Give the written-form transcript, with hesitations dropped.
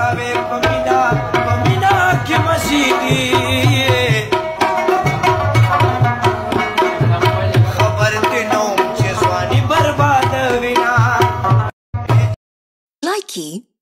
जावे पमीना की मसीदी खबर दिनों चेस्वानी बर्बाद विना Likey